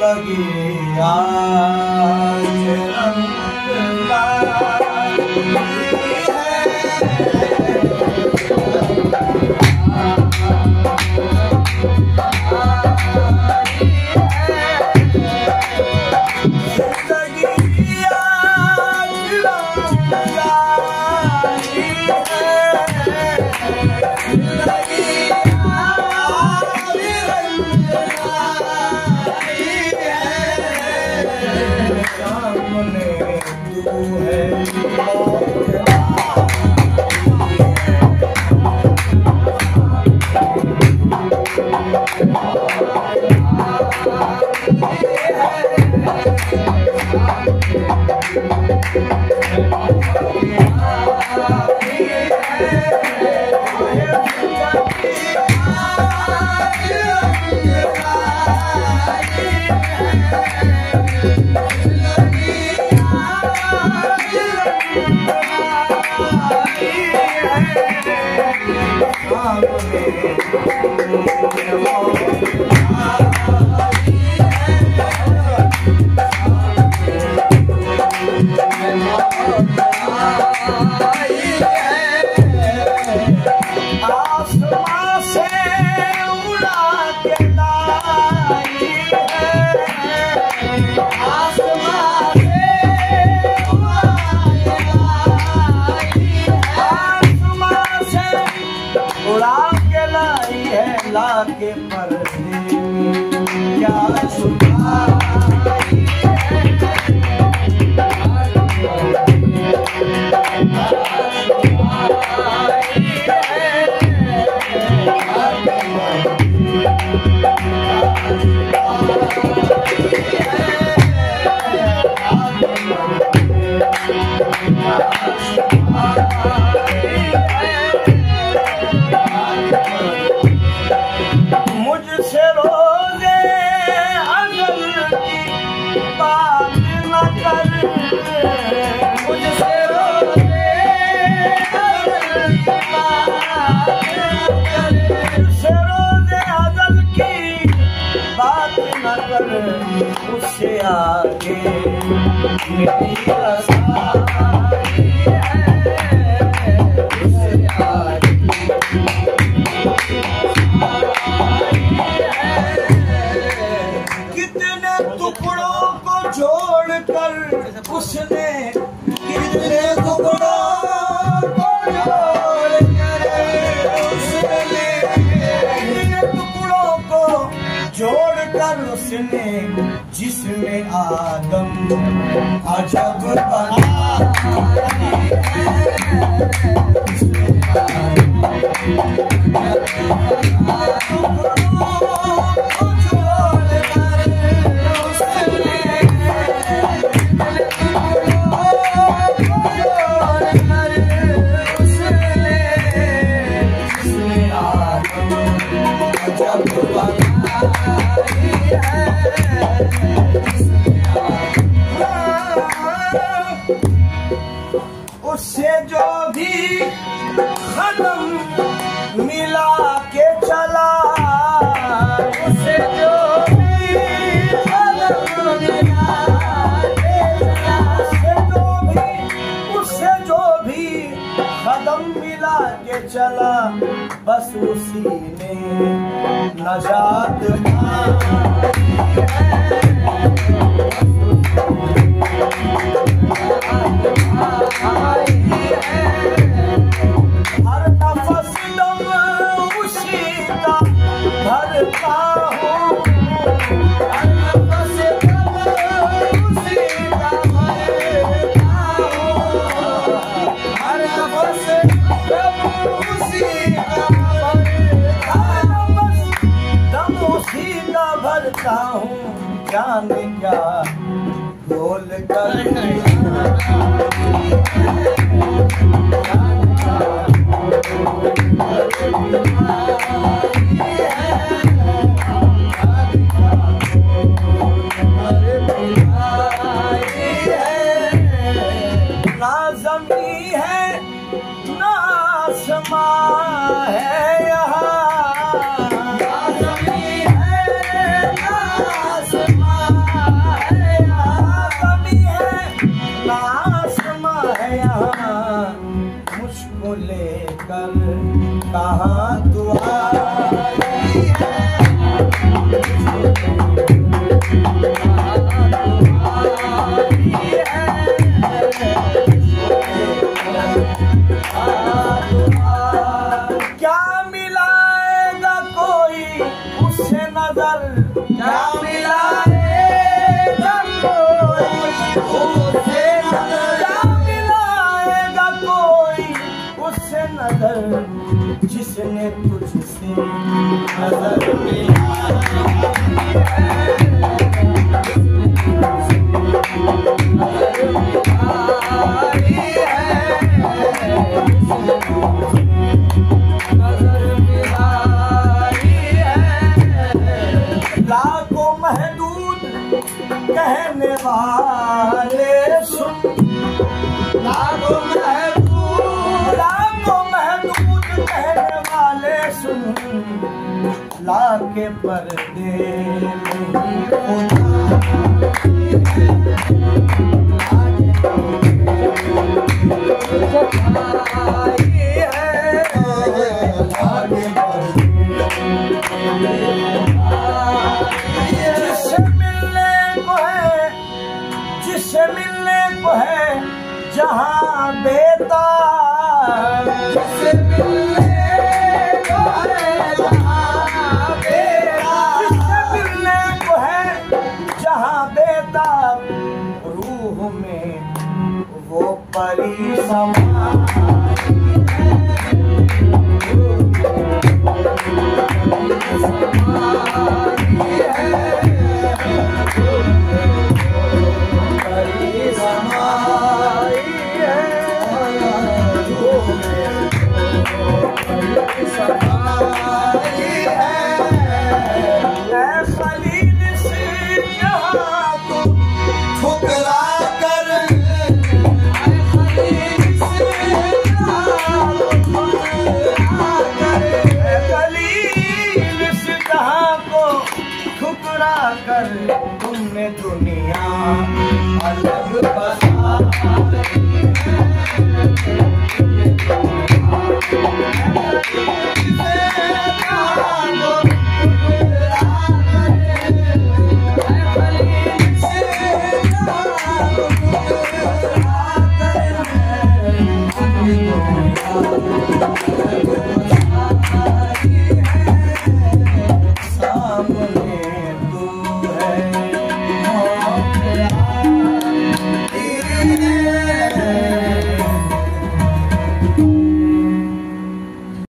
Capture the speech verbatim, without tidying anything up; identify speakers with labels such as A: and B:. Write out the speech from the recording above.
A: जिंदगी आज रंग लाई के पर्दे क्या सुना उससे आगे मेरी आसानी है, उससे आगे कितने टुकड़ों को जोड़कर उसने कितने टुकड़ों को जोड़कर उसने कितने टुकड़ों को जोड़कर उसने जिसमें आदम अजब बनाई उससे जो भी कदम मिला के चला, उससे जो भी कदम मिला के चला, उससे जो भी कदम मिला के चला, बस उसी ने नजात पाई है। हर नफस दम उसी का भरता हूँ, हर नफस दम उसी का भरता हूँ, हर नफस दम उसी का भरता हूँ, दम उसी का भरता हूँ। जाने क्या बोल कर ना ज़मीं है ना आसमां है यहाँ, ना ज़मीं है ना आसमां जहाँ तू आई है। क्या मिलाएगा कोई उससे नजर, क्या मिलाएगा कोई उससे नजर, क्या मिलाएगा कोई उससे नजर, जिसने तुझसे नजर मिलाई है। लाखों महदूद कहने वाले सुन, लाखों महदूद लाखों महदूद कहने वाले सुन, लाके पर्दे नहीं खुदा जिससे मिलने को है जहाँ बेताब, जिससे मिलने को है जहाँ बेताब, जिससे मिलने को है जहाँ बेताब, रूह में वो परी समाई कर तुमने दुनिया अलग बसाई